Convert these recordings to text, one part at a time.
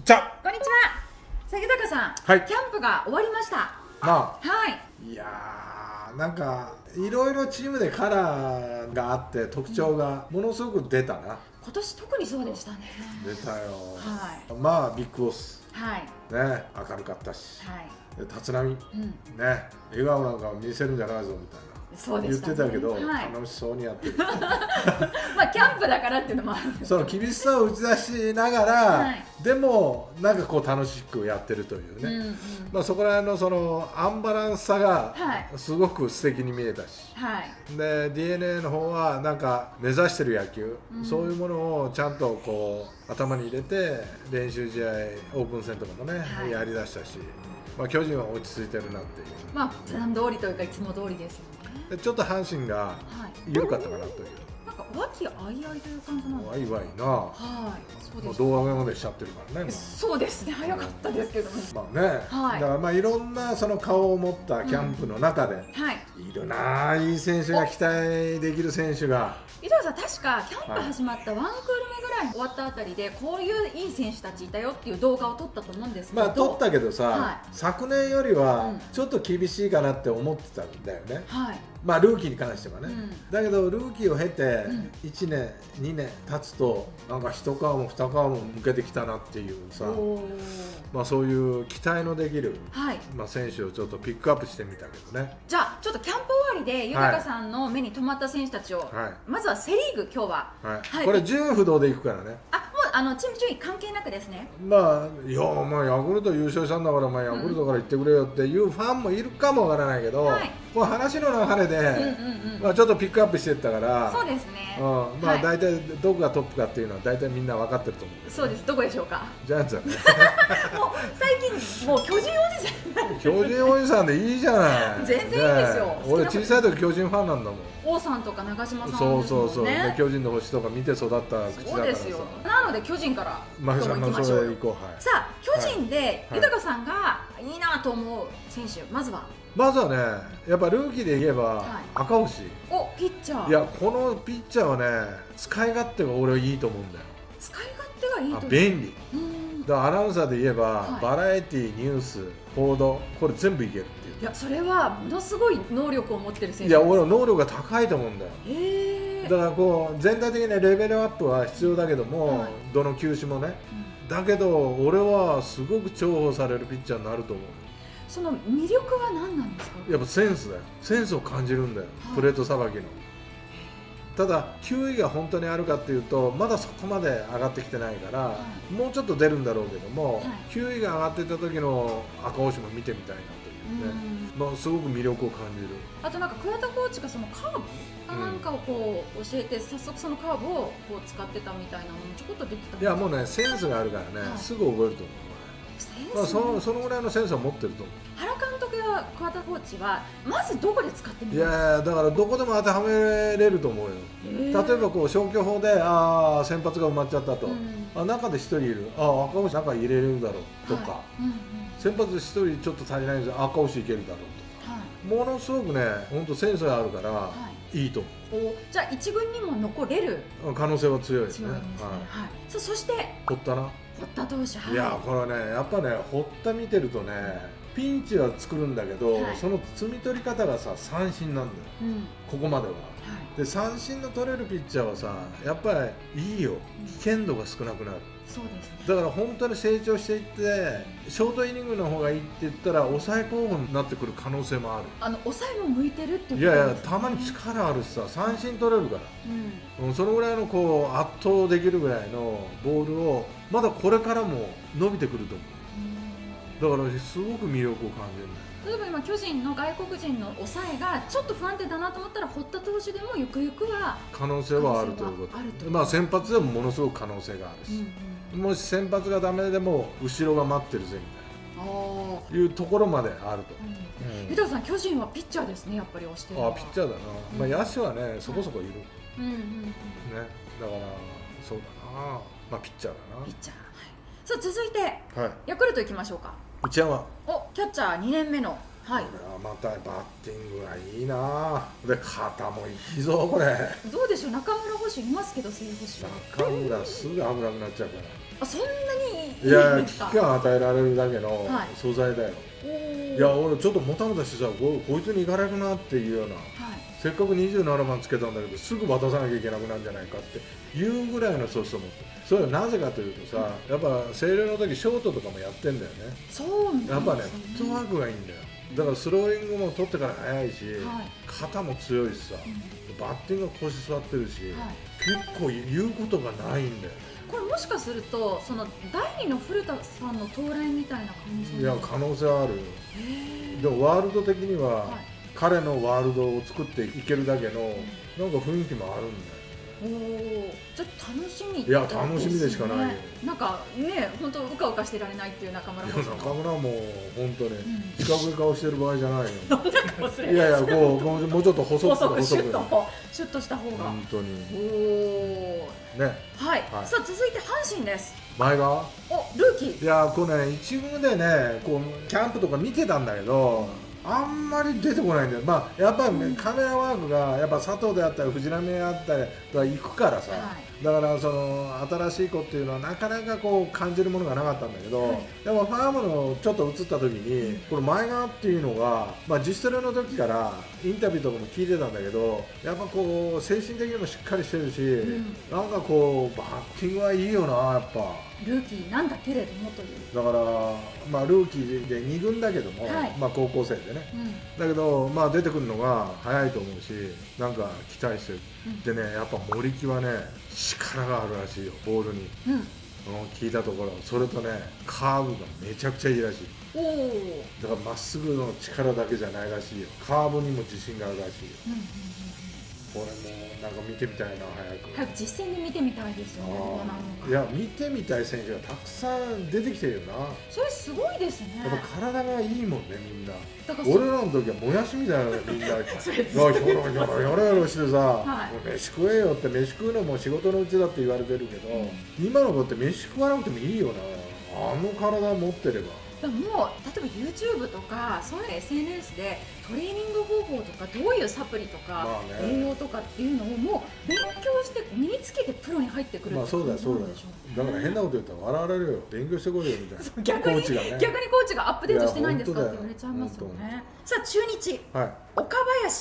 ちゃ。 こんにちは。関坂さん、 はい、 キャンプが終わりました。 はい。 いやー、なんかいろいろチームでカラーがあって特徴がものすごく出たな。 今年特にそうでしたね。 出たよ。 はい。 まあビッグボス。 はい。 ね、明るかったし。 はい。 で立浪、ね、笑顔なんか見せるんじゃないぞみたいな。言ってたけど、楽しそうにやってる。 まあキャンプだからっていうのもあるんです。 その厳しさを打ち出しながら、でもなんかこう楽しくやってるというね。まあそこら辺のそのアンバランスさがすごく素敵に見えたし、で DNA の方はなんか目指してる野球、そういうものをちゃんとこう頭に入れて練習試合オープン戦とかもね、やりだしたし、まあ巨人は落ち着いてるなっていう。 まあ普段通りというかいつも通りですよね。 ちょっと阪神が緩かったかなという。 なんか和気あいあいという感じなんですか。 わいわいな。 はい。そうです。 胴上げまでしちゃってるからね。 そうですね。早かったですけども。 まあね。だからまあいろんなその顔を持ったキャンプの中で、いるなあ、いい選手が期待できる選手が。 伊藤さん、確かキャンプ始まったワンクール目ぐらい終わったあたりでこういういい選手たちいたよっていう動画を撮ったと思うんですけど、 まあ撮ったけどさ、昨年よりはちょっと厳しいかなって思ってたんだよね。まあルーキーに関してはね。だけどルーキーを経て1年2年経つとなんか一皮も二皮も向けてきたなっていうさ、まあそういう期待のできるまあ選手をちょっとピックアップしてみたけどね。 じゃあちょっとキャンプ終わりで豊さんの目に留まった選手たちを、まずはセ・リーグ今日は、 これ順位不動でいくからね。 チーム順位関係なくですね。 まあいや、まあヤクルト優勝したんだから、まあヤクルトから言ってくれよっていうファンもいるかもわからないけど、こう話の流れでまあちょっとピックアップしていったから、 そうですね。 まあ大体どこがトップかっていうのは大体みんな分かってると思う。 そうです。どこでしょうか。 ジャイアンツだね。 もう最近もう巨人おじさん。 巨人おじさんでいいじゃない。 全然いいですよ。 俺小さい時巨人ファンなんだもん。 王さんとか長嶋さん。 そう巨人の星とか見て育った口だからさ。 なので巨人からまあそれでいこう。 さあ巨人で豊さんがいいなと思う選手、まずはね、やっぱルーキーで言えば赤星。 ピッチャー。 いや、このピッチャーはね、使い勝手が俺はいいと思うんだよ。 使い勝手がいいと。 便利。だからアナウンサーで言えばバラエティ、ニュース、報道、これ全部いけるっていう。 いや、それはものすごい能力を持ってる選手。 いや、俺能力が高いと思うんだよ。だからこう全体的にレベルアップは必要だけども、どの球種もね。だけど俺はすごく重宝されるピッチャーになると思う。 その魅力は何なんですか。 やっぱセンスだよ。センスを感じるんだよ、プレートさばきの。ただ球威が本当にあるかっていうとまだそこまで上がってきてないから、もうちょっと出るんだろうけども、球威が上がってた時の赤星も見てみたいなというね、まあすごく魅力を感じる。 あとなんか桑田コーチがそのカーブなんかをこう教えて、早速そのカーブをこう使ってたみたいなのもちょこっと出てた。 いやもうね、センスがあるからね、すぐ覚えると思う。まあそのぐらいのセンスは持ってると思う。 原監督や桑田コーチはまずどこで使ってみる。 いやだからどこでも当てはめれると思うよ。例えばこう消去法で先発が埋まっちゃったと、中で1人いる、赤星中入れれるだろうとか、先発1人ちょっと足りないんです赤星いけるだろうとか、ものすごくね本当センスがあるからいいと思う。 じゃあ一軍にも残れる可能性は強いですね。 そして堀田な。 堀田投手。 いやこれはねやっぱね堀田見てるとね、ピンチは作るんだけど、その摘み取り方がさ三振なんだよ、ここまでは。で三振の取れるピッチャーはさやっぱりいいよ、危険度が少なくなる。 そうですね。 だから本当に成長していってショートイニングの方がいいって言ったら抑え候補になってくる可能性もある。 抑えも向いてるってことですね。 いやいや、たまに力あるしさ三振取れるから、そのぐらいのこう圧倒できるぐらいのボールをまだこれからも伸びてくると思う。だからすごく魅力を感じるんだよ。 例えば今巨人の外国人の抑えがちょっと不安定だなと思ったら堀田投手でもゆくゆくは可能性はあるということ。まあ先発でもものすごく可能性があるし、もし先発がダメでも後ろが待ってるぜみたいないうところまであると。 豊さん、巨人はピッチャーですね、やっぱり推してるのは。 ピッチャーだな。まあ野手はねそこそこいるね。だからそうだな、まあピッチャーだな。 ピッチャー。さあ続いてヤクルト行きましょうか。 内山。 キャッチャー2年目のはい、 これはまたバッティングがいいな。で肩もいいぞこれ。 どうでしょう、中村捕手いますけど、正捕手中村すぐ危なくなっちゃうから。 あ、そんなにいいいやですか。 危機感与えられるだけの素材だよ、いや俺ちょっともたもたしてさ、こいつに行かれるなっていうような、せっかく27番つけたんだけどすぐ渡さなきゃいけなくなるんじゃないかっていうぐらいの素質を持ってる。それはなぜかというとさ、やっぱ星稜の時ショートとかもやってんだよね。 そうなんですね。 やっぱねフットワークがいいんだよ。だからスローイングも取ってから速いし、肩も強いしさ、バッティングが腰座ってるし、結構言うことがないんだよ。 これもしかするとその第二の古田さんの到来みたいな感じ。 いや可能性はある。でもワールド的には、彼のワールドを作っていけるだけのなんか雰囲気もあるんだよ。 おお、ちょっと楽しみ、 いや楽しみでしかないよ。 なんかね、本当うかうかしてられないっていう中村捕手。 いや中村も本当ね、四角い顔してる場合じゃないよ。いやいや、こうもうちょっと細くシュッとした方が本当に。 おおね、はい。さあ続いて阪神です。 前がおルーキー。 いやこうね、一軍でねこうキャンプとか見てたんだけど、あんまり出てこないんだよ。まあやっぱり、ね、カメラワークがやっぱ佐藤であったり藤浪であったりが行くからさ、だからその新しい子っていうのはなかなかこう感じるものがなかったんだけど、でもファームのちょっと移った時にこの前川っていうのが、まあ、自主トレの時からインタビューとかも聞いてたんだけど、やっぱこう精神的にもしっかりしてるし、なんかこうバッティングはいいよなやっぱ。 ルーキーなんだけれどもという。 だから、まあ、ルーキーで2軍だけども、まあ、高校生でね、だけど、まあ、出てくるのが早いと思うし、なんか期待してる、でね、やっぱ森木はね力があるらしいよ、ボールに、聞いたところ、それとねカーブがめちゃくちゃいいらしい。だからまっすぐの力だけじゃないらしいよ、カーブにも自信があるらしいよ。これもなんか見てみたいな、 早く実践で見てみたいですよね。 いや見てみたい選手がたくさん出てきてるよな。 それすごいですね。 やっぱ体がいいもんね、みんな。俺らの時はもやしみたいなのみんなヨロヨロしてさ、飯食えよって、飯食うのも仕事のうちだって言われてるけど、今の子って飯食わなくてもいいよな、あの体持ってれば。 もう例えば YouTube とかそういう SNS でトレーニング方法とかどういうサプリとか栄養とかっていうのをもう勉強して身につけてプロに入ってくるってことなんでしょう。 だから変なこと言ったら笑われるよ、勉強してこいよみたいな。 逆にコーチがアップデートしてないんですかって言われちゃいますよね。さあ中日、岡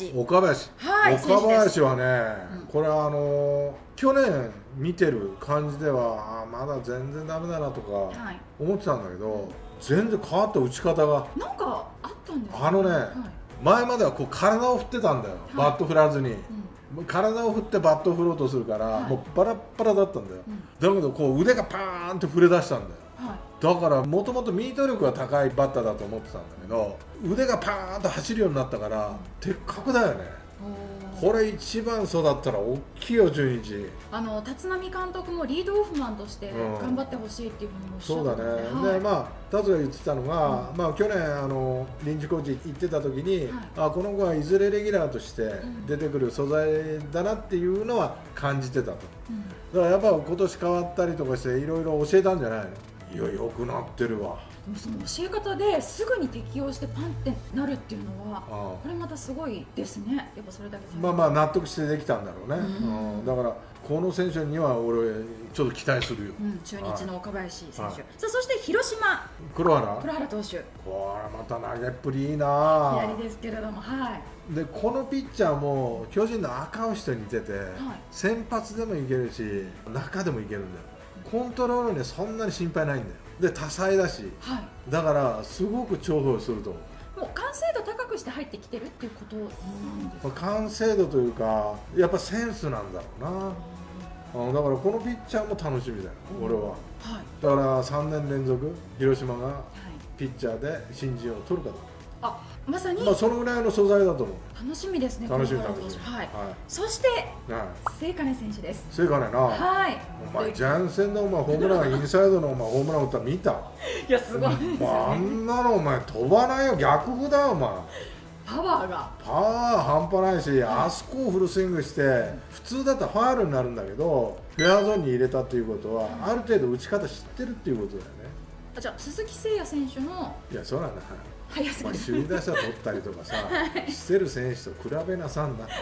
林はね、これは去年見てる感じではまだ全然ダメだなとか思ってたんだけど、全然変わった打ち方がなんかあったんですね。前まではこう体を振ってたんだよ、バット振らずに、体を振ってバット振ろうとするから、もうバラッバラだったんだよ、だけどこう腕がパーンって振れ出したんだよ、だからもともとミート力が高いバッターだと思ってたんだけど、腕がパーンと走るようになったから的確だよね。これ一番育ったら大きいよ、中日。 立浪監督もリードオフマンとして頑張ってほしいっていうふうにおっしゃってたので、 そうだね。でまあ達が言ってたのが、まあ去年臨時コーチ行ってた時に、この子はいずれレギュラーとして出てくる素材だなっていうのは感じてたと。だからやっぱ今年変わったりとかしていろいろ教えたんじゃないの。いや良くなってるわ。 でもその教え方ですぐに適応してパンってなるっていうのはこれまたすごいですね。やっぱそれだけまあ納得してできたんだろうね。だからこの選手には俺ちょっと期待するよ。 中日の岡林選手。さあそして広島黒原投手。 これまた投げっぷりいいな。 左ですけれども、 でこのピッチャーも巨人の赤星と似てて、先発でもいけるし中でもいけるんだよ。コントロールにはそんなに心配ないんだよ。で多彩だし、だからすごく重宝すると思う。 もう完成度高くして入ってきてるっていうことなんですか。 完成度というかやっぱセンスなんだろうな。だからこのピッチャーも楽しみだよ、俺は。だから3年連続広島がピッチャーで新人を取るかと。 まさにそのぐらいの素材だと思う。 楽しみですね。 楽しみ。 そして末金選手です。 末金な。お前ジャンセンのホームランインサイドのホームラン打った見た？ いやすごいですね。 あんなのお前飛ばないよ、逆風だよお前。 パワー半端ないし、あそこをフルスイングして普通だったらファウルになるんだけどフェアゾーンに入れたっていうことはある程度打ち方知ってるっていうことだよね。 じゃあ鈴木誠也選手のいやそうなんだ。 首位打者取ったりとかさ、してる選手と比べなさんなって。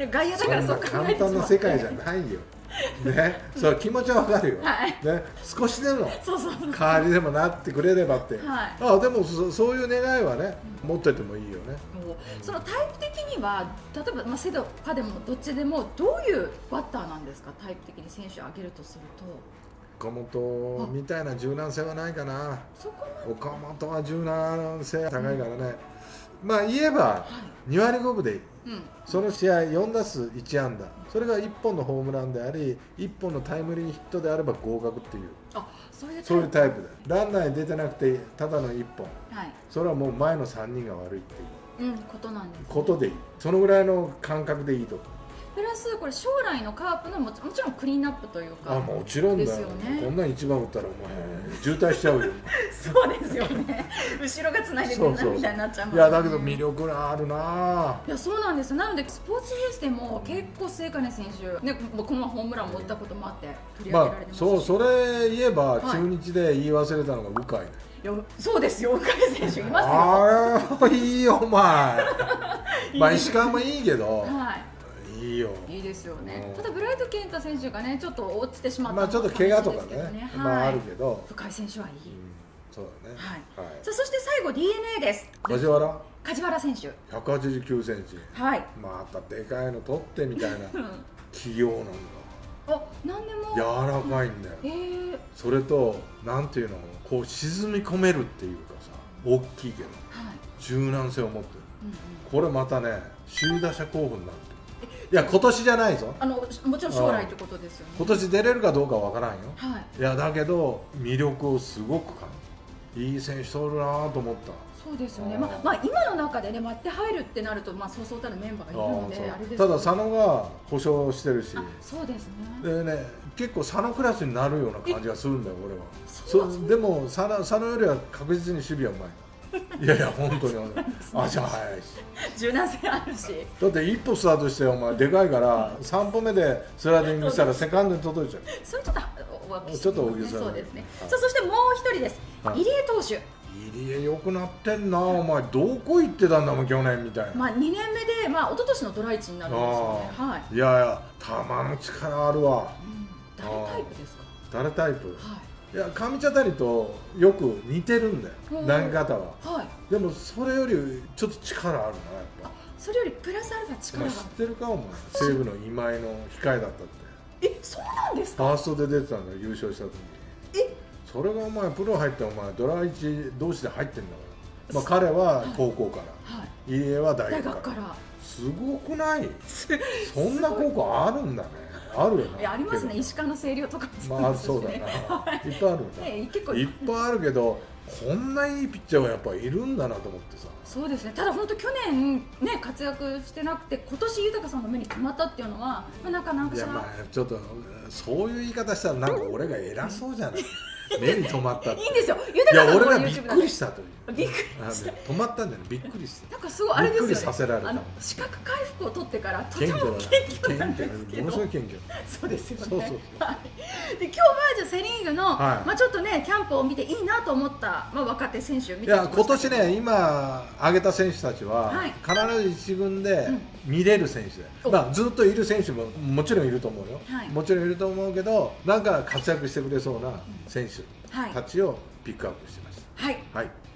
外野だからそんな簡単な世界じゃないよ。ね、それ気持ちはわかるよ。ね、少しでも代わりでもなってくれればって。でもそういう願いはね、持っててもいいよね。 そのタイプ的には、例えばセドパでもどっちでもどういうバッターなんですか？タイプ的に選手を挙げるとすると。 岡本みたいな柔軟性はないかな。岡本は柔軟性高いからね。まあ言えば2割5分でいい。その試合4打数1安打、それが1本のホームランであり1本のタイムリーヒットであれば合格っていう、そういうタイプだ。ランナーに出てなくてただの1本、それはもう前の3人が悪いっていうことなんですね。 ことでいい。そのぐらいの感覚でいいと。 プラスこれ将来のカープのもちろんクリーンアップというか。 もちろんだよね。こんなん1番打ったらお前渋滞しちゃうよ。 そうですよね。後ろがつないでくるなみたいになっちゃうもんね。 いやだけど魅力があるな。 いやそうなんですよ。なのでスポーツニュースでも結構末金選手ね、このホームランを打ったこともあって取り上げられてますし。 それ言えば中日で言い忘れたのが鵜飼。 そうですよ、鵜飼選手いますよ。 ああいいよお前。まあ石川もいいけど。いいよ。 いいですよね。ただブライト健太選手がねちょっと落ちてしまった。 まあちょっと怪我とかね、まああるけど。 鵜飼選手はいい。 そうだね。 さあそして最後 DNA です。 梶原選手。 189センチ。またでかいの取ってみたいな器用なんだ。 なんでも柔らかいんだよ。それとなんていうの、こう沈み込めるっていうかさ、大きいけど柔軟性を持ってる。これまたね首位打者候補になる。いや今年じゃないぞ。 もちろん将来ってことですよね。 今年出れるかどうかわからんよ。いやだけど魅力をすごく感じる。いい選手取るなと思った。 そうですよね。まあ今の中でね割って入るってなるとそうそうたるメンバーがいるのであれです。 ただ佐野が故障してるし。 そうですね。 でね結構佐野クラスになるような感じがするんだよ俺は。でも佐野よりは確実に守備はうまい。いやいや本当に足は速いし柔軟性あるし。 だって一歩スタートしてお前でかいから3歩目でスライディングしたらセカンドに届いちゃう。 それちょっと大げさ。そうですね。さあそしてもう一人です。入江投手。 入江良くなってんな。お前どこ行ってたんだもん去年みたいな。 2年目で一昨年のドラ1になるんですよね。 いやいや球の力あるわ。 誰タイプですか？ 誰タイプ？いや上茶谷とよく似てるんだよ投げ方は。でもそれよりちょっと力あるなやっぱ。 それよりプラスアルファ力が。 知ってるかお前西武の今井の控えだったって。 そうなんですか？ ファーストで出てたんだよ優勝した時に。それがお前プロ入ってお前ドラ1同士で入ってんだから。彼は高校から入江は大学から。すごくない？そんな高校あるんだね。あるよね。 ありますね。石川の星稜とかもそうだな。いっぱいあるんだ。いっぱいあるけどこんないいピッチャーがやっぱいるんだなと思ってさ。 そうですね。ただ本当去年ね活躍してなくて今年豊さんの目に留まったっていうのはなんかいやちょっとそういう言い方したらなんか俺が偉そうじゃない。目に留まったって。 いいんですよ。 いや俺がびっくりしたという。びっくりした。止まったんじゃない。びっくりした。 なんかすごいあれですよね。 びっくりさせられた。 視覚回復を取ってからとても謙虚なんですけど。 ものすごい謙虚。 そうですよね。で今日はじゃあセリーグのちょっとねキャンプを見ていいなと思った若手選手見てきました。 いや今年ね今挙げた選手たちは必ず一軍で見れる選手で。ずっといる選手ももちろんいると思うよ。もちろんいると思うけどなんか活躍してくれそうな選手たちをピックアップしてました。はい。